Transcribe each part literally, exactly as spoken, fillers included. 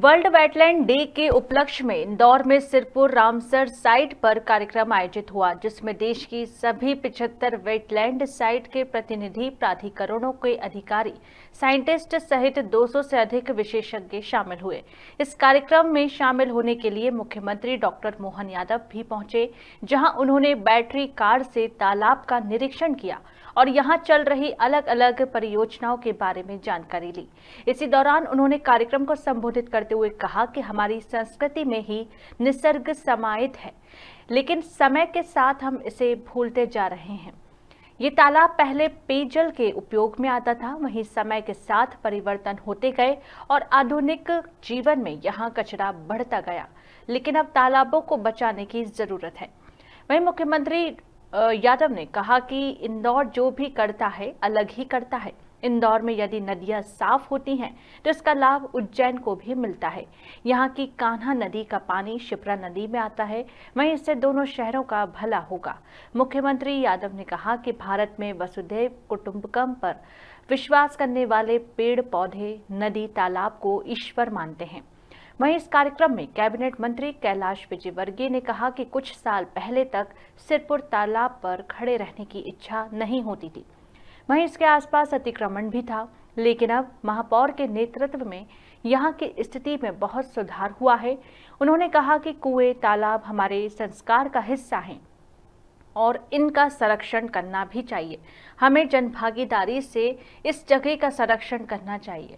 World wetland day के उपलक्ष्य में इंदौर में सिरपुर रामसर साइट पर कार्यक्रम आयोजित हुआ, जिसमें देश की सभी पिछहत्तर वेटलैंड साइट के प्रतिनिधि, प्राधिकरणों के अधिकारी, साइंटिस्ट सहित दो सौ से अधिक विशेषज्ञ शामिल हुए। इस कार्यक्रम में शामिल होने के लिए मुख्यमंत्री डॉक्टर मोहन यादव भी पहुंचे, जहां उन्होंने बैटरी कार से तालाब का निरीक्षण किया और यहां चल रही अलग अलग परियोजनाओं के बारे में जानकारी ली। इसी दौरान उन्होंने कार्यक्रम को संबोधित करते हुए कहा कि हमारी संस्कृति में ही निसर्ग समाहित है, लेकिन समय के साथ हम इसे भूलते जा रहे हैं। ये तालाब पहले पेयजल के उपयोग में आता था, वहीं समय के साथ परिवर्तन होते गए और आधुनिक जीवन में यहाँ कचरा बढ़ता गया, लेकिन अब तालाबों को बचाने की जरूरत है। वहीं मुख्यमंत्री यादव ने कहा कि इंदौर जो भी करता है अलग ही करता है। इंदौर में यदि नदियां साफ होती हैं तो इसका लाभ उज्जैन को भी मिलता है। यहाँ की कान्हा नदी का पानी शिप्रा नदी में आता है, वहीं इससे दोनों शहरों का भला होगा। मुख्यमंत्री यादव ने कहा कि भारत में वसुधैव कुटुंबकम पर विश्वास करने वाले पेड़ पौधे, नदी, तालाब को ईश्वर मानते हैं। वहीं इस कार्यक्रम में कैबिनेट मंत्री कैलाश विजयवर्गीय ने कहा कि कुछ साल पहले तक सिरपुर तालाब पर खड़े रहने की इच्छा नहीं होती थी, वहीं इसके आसपास अतिक्रमण भी था, लेकिन अब महापौर के नेतृत्व में यहाँ की स्थिति में बहुत सुधार हुआ है। उन्होंने कहा कि कुएं, तालाब हमारे संस्कार का हिस्सा हैं और इनका संरक्षण करना भी चाहिए। हमें जनभागीदारी से इस जगह का संरक्षण करना चाहिए।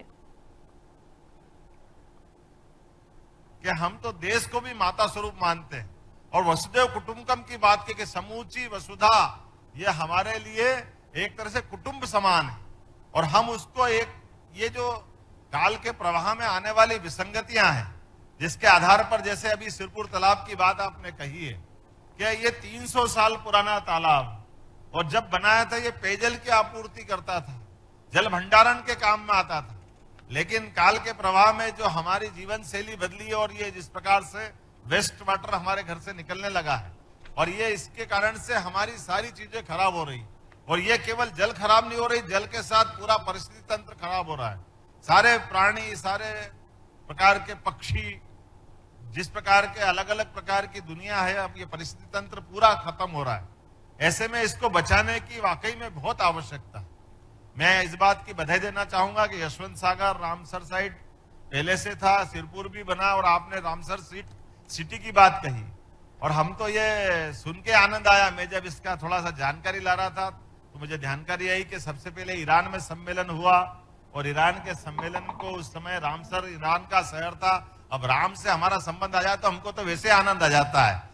कि हम तो देश को भी माता स्वरूप मानते हैं और वसुधैव कुटुंबकम की बात की कि समूची वसुधा ये हमारे लिए एक तरह से कुटुंब समान है और हम उसको एक ये जो काल के प्रवाह में आने वाली विसंगतियां हैं, जिसके आधार पर जैसे अभी सिरपुर तालाब की बात आपने कही है कि ये तीन सौ साल पुराना तालाब और जब बनाया था ये पेयजल की आपूर्ति करता था, जल भंडारण के काम में आता था, लेकिन काल के प्रवाह में जो हमारी जीवन शैली बदली और ये जिस प्रकार से वेस्ट वाटर हमारे घर से निकलने लगा है और ये इसके कारण से हमारी सारी चीजें खराब हो रही और ये केवल जल खराब नहीं हो रही, जल के साथ पूरा परिस्थिति तंत्र खराब हो रहा है। सारे प्राणी, सारे प्रकार के पक्षी, जिस प्रकार के अलग अलग प्रकार की दुनिया है, अब ये परिस्थिति तंत्र पूरा खत्म हो रहा है। ऐसे में इसको बचाने की वाकई में बहुत आवश्यकता है। मैं इस बात की बधाई देना चाहूंगा कि यशवंत सागर रामसर साइट पहले से था, सिरपुर भी बना और आपने रामसर सीट सिटी की बात कही और हम तो ये सुन के आनंद आया। मैं जब इसका थोड़ा सा जानकारी ला रहा था तो मुझे जानकारी आई कि सबसे पहले ईरान में सम्मेलन हुआ और ईरान के सम्मेलन को उस समय रामसर ईरान का शहर था। अब राम से हमारा संबंध आ जाए तो हमको तो वैसे आनंद आ जाता है